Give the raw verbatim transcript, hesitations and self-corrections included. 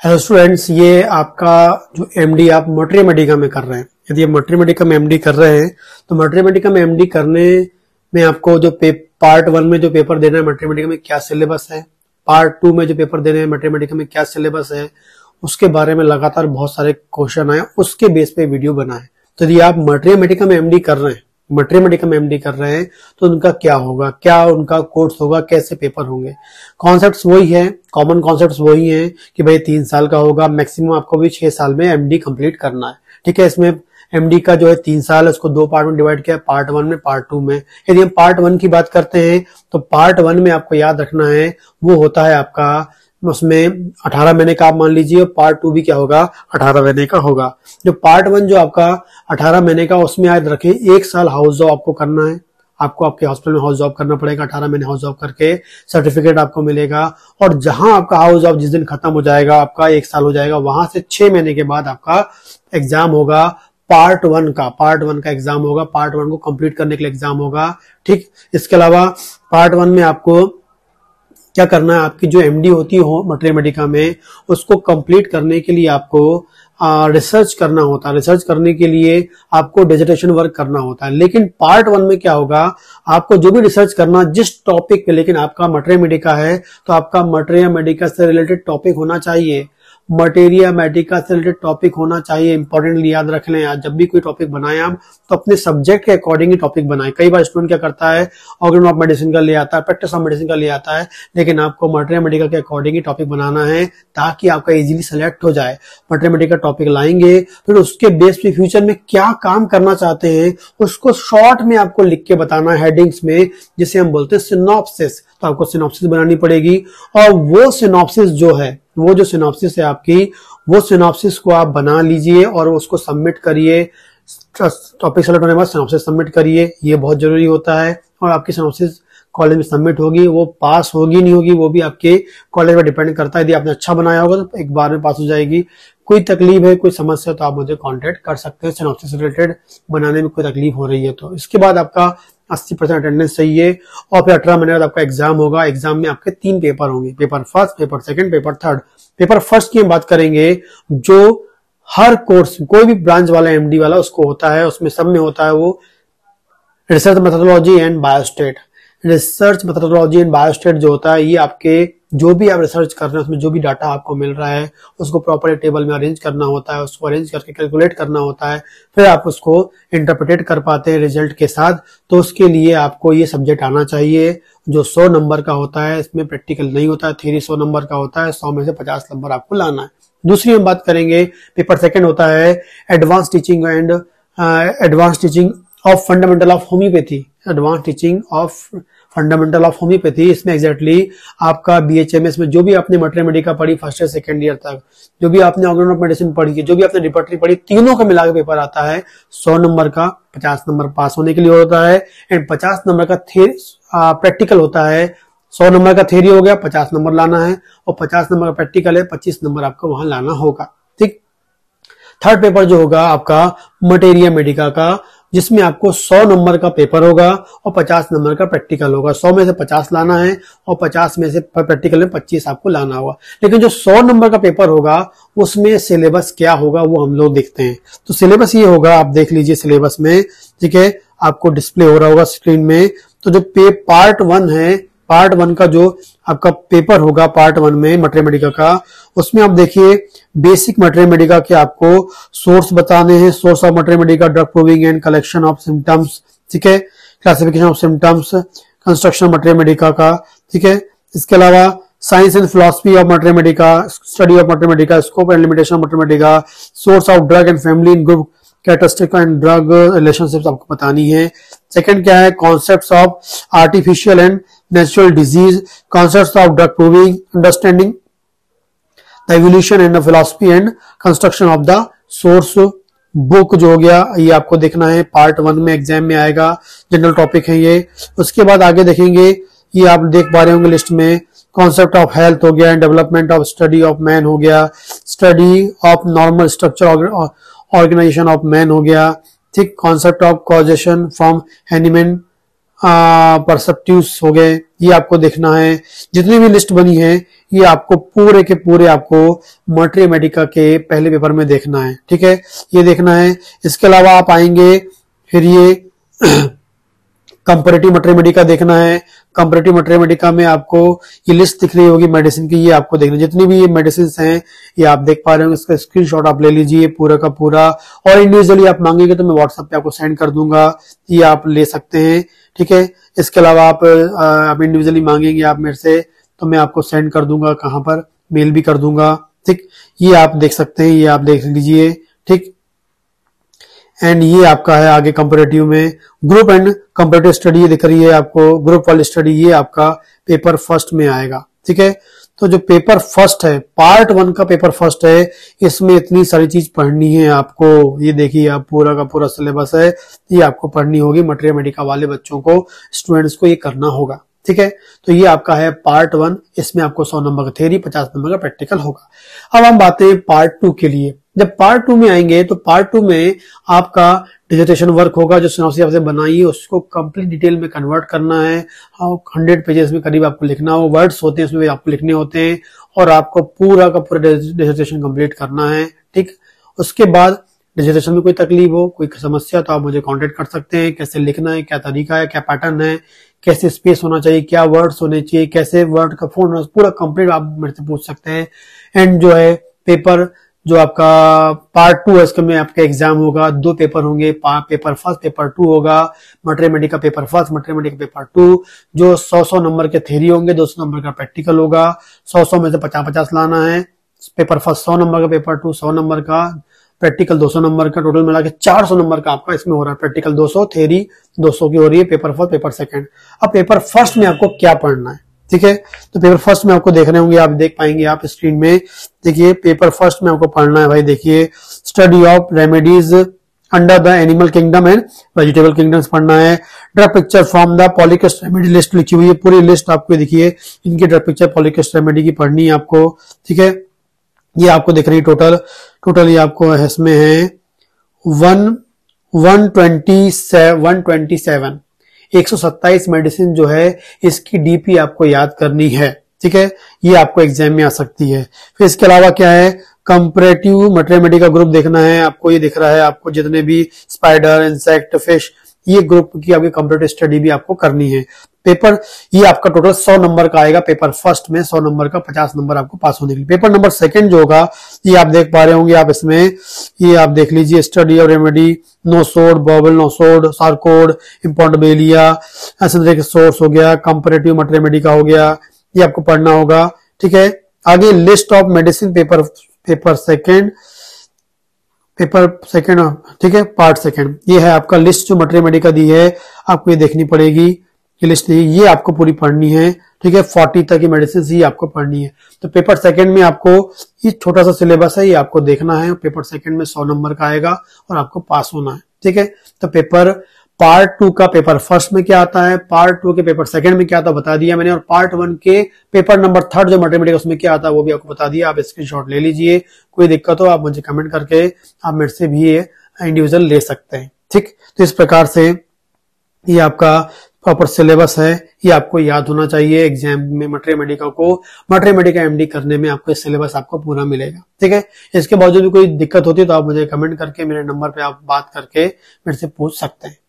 Hello students, ये आपका जो एमडी आप मटेरिया मेडिका में कर रहे हैं। यदि आप मटेरिया मेडिका में एमडी कर रहे हैं तो मटेरिया मेडिका में एमडी करने में आपको जो पे, पार्ट वन में जो पेपर देना है मटेरिया मेडिका में क्या सिलेबस है, पार्ट टू में जो पेपर देने हैं मटेरिया मेडिका में क्या सिलेबस है, उसके बारे में लगातार बहुत सारे क्वेश्चन आए, उसके बेस पे वीडियो बनाए। तो यदि आप मटेरिया मेडिका में एमडी कर रहे हैं मटेरिया मेडिका में एमडी कर रहे हैं तो उनका क्या होगा, क्या उनका कोर्स होगा, कैसे पेपर होंगे। कॉन्सेप्ट्स वही है, कॉमन कॉन्सेप्ट्स वही हैं कि भाई तीन साल का होगा, मैक्सिमम आपको भी छह साल में एमडी कंप्लीट करना है। ठीक है, इसमें एमडी का जो है तीन साल है, उसको दो पार्ट में डिवाइड किया, पार्ट वन में, पार्ट टू में। यदि हम पार्ट वन की बात करते हैं तो पार्ट वन में आपको याद रखना है वो होता है आपका, उसमें अठारह महीने का आप मान लीजिए, पार्ट टू भी क्या होगा, अठारह महीने का होगा। जो पार्ट वन जो आपका अठारह महीने का, उसमें याद रखें एक साल हाउस जॉब आपको करना है। आपको आपके हॉस्पिटल में हाउस जॉब करना पड़ेगा, अठारह महीने हाउस जॉब करके सर्टिफिकेट आपको मिलेगा। और जहां आपका हाउस जॉब जिस दिन खत्म हो जाएगा, आपका एक साल हो जाएगा, वहां से छह महीने के बाद आपका एग्जाम होगा पार्ट वन का। पार्ट वन का एग्जाम होगा, पार्ट वन को कंप्लीट करने के लिए एग्जाम होगा। ठीक, इसके अलावा पार्ट वन में आपको क्या करना है, आपकी जो एमडी होती हो मटेरिया मेडिका में, उसको कंप्लीट करने के लिए आपको रिसर्च करना होता है। रिसर्च करने के लिए आपको डिसर्टेशन वर्क करना होता है। लेकिन पार्ट वन में क्या होगा, आपको जो भी रिसर्च करना जिस टॉपिक पे, लेकिन आपका मटेरिया मेडिका है तो आपका मटेरिया मेडिका से रिलेटेड टॉपिक होना चाहिए। मटेरिया मेडिका से रिलेटेड टॉपिक होना चाहिए। इंपॉर्टेंटली याद रख लें, आज जब भी कोई टॉपिक बनाएं आप तो अपने सब्जेक्ट के अकॉर्डिंग ही टॉपिक बनाएं। कई बार स्टूडेंट क्या करता है, ऑर्गन ऑफ मेडिसिन का ले आता है, प्रैक्टिस ऑफ मेडिसिन का ले आता है, लेकिन आपको मटेरिया मेडिका के अकॉर्डिंग ही टॉपिक बनाना है ताकि आपका इजीली सेलेक्ट हो जाए। मटेरिया मेडिका टॉपिक लाएंगे, फिर उसके बेस पे फ्यूचर में क्या काम करना चाहते हैं उसको शॉर्ट में आपको लिख के बताना है हेडिंग्स में, जिसे हम बोलते हैं सिनॉप्सिस। तो आपको सिनॉप्सिस बनानी पड़ेगी, और वो सिनॉप्सिस जो है, वो जो सिनॉप्सिस है आपकी, वो सिनॉप्सिस को आप बना लीजिए और उसको सबमिट करिए। टॉपिक सेलेक्ट होने के बाद सिनॉप्सिस सबमिट करिए, ये बहुत जरूरी होता है। और आपकी सिनॉप्सिस कॉलेज में सबमिट होगी, वो पास होगी नहीं होगी वो भी आपके कॉलेज पर डिपेंड करता है। यदि आपने अच्छा बनाया होगा तो एक बार में पास हो जाएगी। कोई तकलीफ है, कोई समस्या है तो आप मुझे कांटेक्ट कर सकते हैं। सिनॉप्सिस रिलेटेड बनाने में कोई तकलीफ हो रही है तो। इसके बाद आपका अस्सी परसेंट अटेंडेंस चाहिए, और फिर अठारह महीने बाद आपका एग्जाम होगा। एग्जाम में आपके तीन पेपर होंगे, paper first, paper second, paper third. Paper first की हम बात करेंगे, जो हर कोर्स कोई भी ब्रांच वाला एमडी वाला उसको होता है, उसमें सब में होता है वो research methodology and biostat. Research methodology and biostat जो होता है, ये आपके जो भी आप रिसर्च कर रहे हैं उसमें जो भी डाटा आपको मिल रहा है उसको प्रॉपर टेबल में अरेंज करना होता है, उसको अरेंज करके कैलकुलेट करना होता है, फिर आप उसको इंटरप्रेट कर पाते हैं रिजल्ट के साथ। तो उसके लिए आपको ये सब्जेक्ट आना चाहिए जो सौ नंबर का होता है। इसमें प्रैक्टिकल नहीं होता है, थ्योरी सौ नंबर का होता है, सौ में से पचास नंबर आपको लाना है। दूसरी हम बात करेंगे, पेपर सेकंड होता है advance teaching and advance teaching of fundamental of homoeopathy. Advance teaching of fundamental of homoeopathy, इसमें एग्जैक्टली आपका बीएचएमएस में जो भी आपने मटेरिया मेडिका पढ़ी फर्स्ट या सेकंड ईयर तक, जो भी आपने ऑर्गन ऑफ मेडिसिन पढ़ी है, जो भी आपने रिपर्टरी पढ़ी, तीनों का मिलाकर पेपर आता है सौ नंबर का। पचास नंबर पास होने के लिए होता है, एंड पचास नंबर का प्रैक्टिकल होता है। सौ नंबर का थ्योरी हो गया, पचास नंबर लाना है, और पचास नंबर का प्रैक्टिकल है, पच्चीस नंबर आपको वहां लाना होगा। ठीक, थर्ड पेपर जो होगा आपका मटेरिया मेडिका का, जिसमें आपको सौ नंबर का पेपर होगा और पचास नंबर का प्रैक्टिकल होगा। सौ में से पचास लाना है और पचास में से प्रैक्टिकल में पच्चीस आपको लाना होगा। लेकिन जो सौ नंबर का पेपर होगा उसमें सिलेबस क्या होगा वो हम लोग देखते हैं। तो सिलेबस ये होगा, आप देख लीजिए सिलेबस में, ठीक है, आपको डिस्प्ले हो रहा होगा स्क्रीन में। तो जो पे पार्ट वन है, पार्ट वन का जो आपका पेपर होगा पार्ट वन में मटेरिया मेडिका का, उसमें आप देखिए बेसिक मटेरिया मेडिका के आपको सोर्स बताने हैं। Source of materia medica, drug proving and collection of symptoms, ठीक है, classification of symptoms, construction materia medica का, ठीक है। इसके अलावा science and philosophy of materia medica, study of materia medica, scope and limitation of materia medica, source of drug and family in group characteristic and drug relationships आपको बतानी है। Second क्या है, concepts of artificial and natural disease, concepts of drug proving, understanding the evolution and the philosophy and construction of the source book जो हो गया, ये आपको देखना है, पार्ट वन में एग्जाम में आएगा, जनरल टॉपिक है ये। उसके बाद आगे देखेंगे, ये आप देख पा रहे होंगे लिस्ट में, कॉन्सेप्ट ऑफ हेल्थ हो गया, development of study of man हो गया, study of normal structure organisation of man हो गया, ठीक, concept of causation from animal perspectives हो गए, ये आपको देखना है। जितनी भी लिस्ट बनी है ये आपको पूरे के पूरे आपको मैथमेटिका के पहले पेपर में देखना है, ठीक है, ये देखना है। इसके अलावा आप आएंगे फिर ये कंपैरेटिव मैथमेटिका देखना है। कंपैरेटिव मैथमेटिका में आपको ये लिस्ट दिख रही होगी मेडिसिन की, ये आपको देखना, जितनी भी ये मेडिसिन हैं ये आप देख पा रहे हो, इसका स्क्रीनशॉट आप ले लीजिए पूरा का पूरा, और इंडिविजुअली आप मांगेंगे तो मैं व्हाट्सएप पे आपको सेंड कर दूंगा, ये आप ले सकते हैं, ठीक है। इसके अलावा आप आप इंडिविजुअली मांगेंगे आप मेरे से तो मैं आपको सेंड कर दूंगा, कहां पर, मेल भी कर दूंगा, ठीक। ये आप देख सकते हैं, ये आप देख लीजिए, ठीक। एंड ये आपका है आगे कंपैरेटिव में ग्रुप एंड कंपैरेटिव स्टडी, ये दिख रही है आपको ग्रुप वाली स्टडी, ये आपका पेपर फर्स्ट में आएगा, ठीक है। तो जो पेपर फर्स्ट है, पार्ट वन का पेपर फर्स्ट है, इसमें इतनी सारी चीज पढ़नी है आपको। ये देखिए आप पूरा का पूरा सिलेबस है, ये आपको पढ़नी होगी, मैथमेटिका वाले बच्चों को, स्टूडेंट्स को ये करना होगा, ठीक है। तो ये आपका है पार्ट वन, इसमें आपको सौ नंबर का थ्योरी, पचास नंबर का प्रैक्टिकल होगा। अब हम बात हैं पार्ट टू के लिए। जब पार्ट टू में आएंगे तो पार्ट टू में आपका डिसर्टेशन वर्क होगा, जो सिनॉप्सिस आपसे बनाई है उसको कंप्लीट डिटेल में कन्वर्ट करना है। हंड्रेड पेजेस में करीब आपको लिखना हो, वर्ड्स होते हैं उसमें भी आपको लिखने होते हैं, और आपको पूरा का पूरा डिसर्टेशन कंप्लीट करना है, ठीक। उसके बाद डिसर्टेशन में कोई तकलीफ हो, कोई समस्या, तो आप मुझे कांटेक्ट कर सकते हैं। कैसे लिखना है, क्या तरीका है, क्या पैटर्न है, कैसे स्पेस होना चाहिए, क्या वर्ड्स होने चाहिए, कैसे वर्ड का फॉर्म, पूरा कंप्लीट आप मेरे से पूछ सकते हैं। एंड जो है पेपर जो आपका पार्ट टू है, इसके में आपका एग्जाम होगा, दो पेपर होंगे, पेपर फर्स्ट, पेपर टू होगा, mathematica paper first, mathematica paper two, जो सौ सौ नंबर के थ्योरी होंगे, दो सौ नंबर का प्रैक्टिकल होगा, सौ सौ में से पचास पचास लाना है। पेपर फर्स्ट सौ नंबर का, पेपर टू सौ नंबर का, प्रैक्टिकल दो सौ नंबर का, टोटल मिला के चार सौ नंबर का आपका इसमें हो रहा है। प्रैक्टिकल दो सौ, थ्योरी दो सौ की हो रही है, पेपर फर्स्ट, पेपर सेकंड। अब पेपर फर्स्ट में आपको क्या पढ़ना है, ठीक है। तो पेपर फर्स्ट में आपको देखने होंगे, आप देख पाएंगे आप स्क्रीन में, देखिए पेपर फर्स्ट में आपको पढ़ना है भाई, देखिए study of remedies under the animal kingdom and vegetable kingdoms पढ़ना है। Drug picture from the polycrest remedy list लिखी हुई है, पूरी लिस्ट आपको देखिए इनकी ड्रग पिक्चर पॉलीकेस्ट रेमेडी की पढ़नी है आपको, ठीक है। ये आपको दिख रही है टोटल टोटल ये आपको इसमें है one one twenty seven one twenty seven एक सौ सत्ताईस मेडिसिन जो है इसकी डीपी आपको याद करनी है, ठीक है। ये आपको एग्जाम में आ सकती है। फिर इसके अलावा क्या है, कंपैरेटिव मैथमेटिका ग्रुप देखना है आपको, ये दिख रहा है आपको जितने भी स्पाइडर, इंसेक्ट, फिश, ये ग्रुप की आपकी कंप्यूटर स्टडी भी आपको करनी है। पेपर ये आपका टोटल सौ नंबर का आएगा, पेपर फर्स्ट में सौ नंबर का पचास नंबर आपको पास होने के लिए। पेपर नंबर सेकंड जो होगा ये आप देख पा रहे होंगे आप इसमें, ये आप देख लीजिए study of remedy, nosode, bowel nosode, sarcode, imponderabilia, eccentric source हो गया, कंपैरेटिव मैथमेटिका हो गया, ये आपको पढ़ना होगा, ठीक है। आगे list of medicine paper paper second paper second ठीक है, पार्ट सेकंड, ये है आपका लिस्ट जो मैथमेटिका दी है आपको ये देखनी पड़ेगी, ये लिस्ट दी ये आपको पूरी पढ़नी है, ठीक है। फोर्टी तक की मेडिसिन ये आपको पढ़नी है। तो पेपर सेकंड में आपको ये छोटा सा सिलेबस है, ये आपको देखना है। पेपर सेकंड में सौ नंबर का आएगा और आपको पास होना है, ठीक है। तो पेपर पार्ट टू का पेपर फर्स्ट में क्या आता है, पार्ट टू के पेपर सेकंड में क्या आता है बता दिया मैंने, और पार्ट वन के पेपर नंबर थर्ड जो मैथमेटिक्स उसमें क्या आता है वो भी आपको बता दिया। आप स्क्रीनशॉट ले लीजिए, कोई दिक्कत हो आप मुझे कमेंट करके आप मेरे से भी ये इंडिविजुअल ले सकते हैं, ठीक। तो इस प्रकार से ये आपका प्रॉपर सिलेबस है, ये आपको याद होना चाहिए। एग्जाम में मैथमेटिका को मैथमेटिका एमडी करने में आपको सिलेबस आपको पूरा मिलेगा, ठीक है। इसके बावजूद भी कोई दिक्कत होती है तो आप मुझे कमेंट करके मेरे नंबर पे आप बात करके मेरे से पूछ सकते हैं।